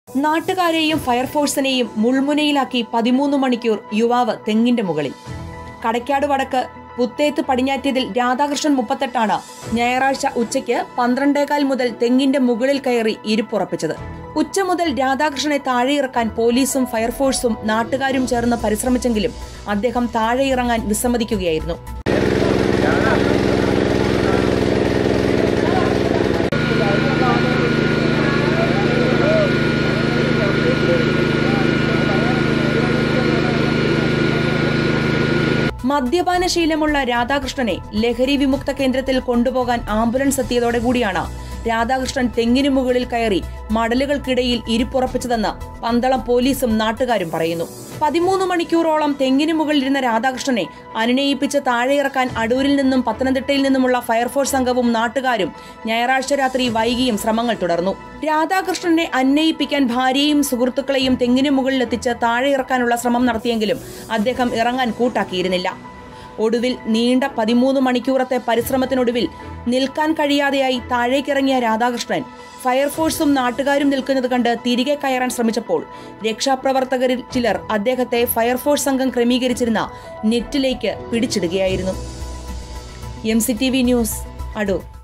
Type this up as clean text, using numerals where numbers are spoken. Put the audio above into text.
നാട്ടുകാരെയും ഫയർഫോഴ്സിനെയും മുൾമുനയിലാക്കി 13 മണിക്കൂർ യുവാവ് തെങ്ങിന്റെ മുകളിൽ. കടയ്ക്കാട് വടക്ക് പുത്തേത്ത് പടിഞ്ഞാറ്റിയതിൽ രാധാകൃഷ്ണൻ 38 ഞായറാഴ്ച ഉച്ചയ്ക്ക് 12:15 മുതൽ തെങ്ങിന്റെ മുകളിൽ കയറി ഇരിപ്പുറപ്പിച്ചത്. ഉച്ച മുതൽ രാധാകൃഷ്ണനെ താഴെയിറക്കാൻ പോലീസും ഫയർഫോഴ്സും നാട്ടുകാരും ചേർന്ന് പരിശ്രമിച്ചെങ്കിലും അദ്ദേഹം താഴെയിറങ്ങാൻ വിസമ്മതിക്കുകയായിരുന്നു. മദ്യപാനശീലമുള്ള രാധാകൃഷ്ണനെ ലഹരി വിമുക്ത കേന്ദ്രത്തിൽ കൊണ്ടുപോകാൻ ആംബുലൻസ് എത്തിയതോടെ കൂടിയാണ് രാധാകൃഷ്ണൻ തെങ്ങിനു മുകളിൽ കയറി മടലുകൾക്കിടയിൽ ഇരിപ്പുറപ്പിച്ചതെന്ന് പന്തളം പോലീസും നാട്ടുകാരും പറയുന്നു. 13 മണിക്കൂറോളം തെങ്ങിനു മുകളിലിരുന്ന രാധാകൃഷ്ണനെ അനുനയിപ്പിച്ച് താഴെയിറക്കാൻ അടൂരിൽ നിന്നും പത്തനംതിട്ടയിൽ നിന്നുമുള്ള ഫയർഫോഴ്സ് സംഘവും നാട്ടുകാരും ഞായറാഴ്ച രാത്രി വൈകിയും ശ്രമങ്ങൾ തുടർന്നു. രാധാകൃഷ്ണനെ അന്വയിപ്പിക്കാൻ ഭാര്യയും സുഹൃത്തുക്കളെയും തെങ്ങിനു മുകളിലെത്തിച്ച് താഴെയിറക്കാനുള്ള ശ്രമം നടത്തിയെങ്കിലും അദ്ദേഹം ഇറങ്ങാൻ കൂട്ടാക്കിയിരുന്നില്ല. ഒടുവിൽ നീണ്ട 13 മണിക്കൂറത്തെ പരിശ്രമത്തിനൊടുവിൽ നിൽക്കാൻ കഴിയാതെയായി താഴേക്കിറങ്ങിയ രാധാകൃഷ്ണൻ ഫയർഫോഴ്സും നാട്ടുകാരും നിൽക്കുന്നത് കണ്ട് തിരികെ കയറാൻ ശ്രമിച്ചപ്പോൾ രക്ഷാപ്രവർത്തകരിൽ ചിലർ അദ്ദേഹത്തെ ഫയർഫോഴ്സ് സംഘം ക്രമീകരിച്ചിരുന്ന നെറ്റിലേക്ക് പിടിച്ചിടുകയായിരുന്നു. MCTV news, Adoor.